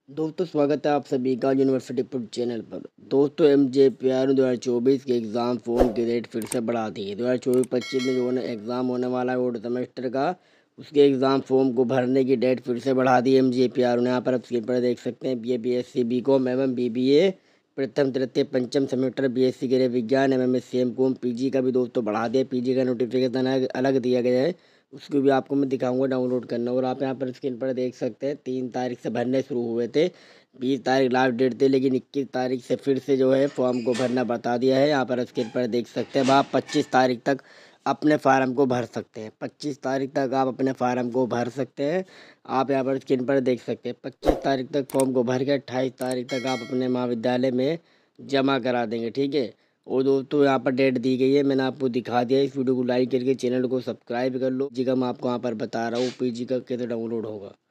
दोस्तों स्वागत है आप सभी का यूनिवर्सिटी पुट चैनल पर। दोस्तों MJPR 2024 के एग्ज़ाम फॉर्म की डेट फिर से बढ़ा दी है। 2024-25 में जो एग्ज़ाम होने वाला है वो सेमेस्टर का, उसके एग्ज़ाम फॉर्म को भरने की डेट फिर से बढ़ा दी है MJPR ने। यहाँ पर आप स्क्रीन पर देख सकते हैं BA BSc BCom एवं BBA प्रथम तृतीय पंचम सेमेस्टर, BSc गृह विज्ञान MMSc MCom, PG का भी दोस्तों बढ़ा दिया। PG का नोटिफिकेशन अलग दिया गया है, उसको भी आपको मैं दिखाऊंगा डाउनलोड करना। और आप यहाँ पर स्क्रीन पर देख सकते हैं 3 तारीख से भरने शुरू हुए थे, 20 तारीख लास्ट डेट थी, लेकिन 21 तारीख से फिर से जो है फॉर्म को भरना बता दिया है। यहाँ पर स्क्रीन पर देख सकते हैं आप 25 तारीख तक अपने फार्म को भर सकते हैं। 25 तारीख तक आप अपने फार्म को भर सकते हैं। आप यहाँ पर स्क्रीन पर देख सकते हैं 25 तारीख तक फॉर्म को भर के 28 तारीख तक आप अपने महाविद्यालय में जमा करा देंगे, ठीक है। और दोस्तों यहाँ पर डेट दी गई है, मैंने आपको दिखा दिया। इस वीडियो को लाइक करके चैनल को सब्सक्राइब कर लो। जी का मैं आपको यहाँ पर बता रहा हूँ PG का कैसे डाउनलोड होगा।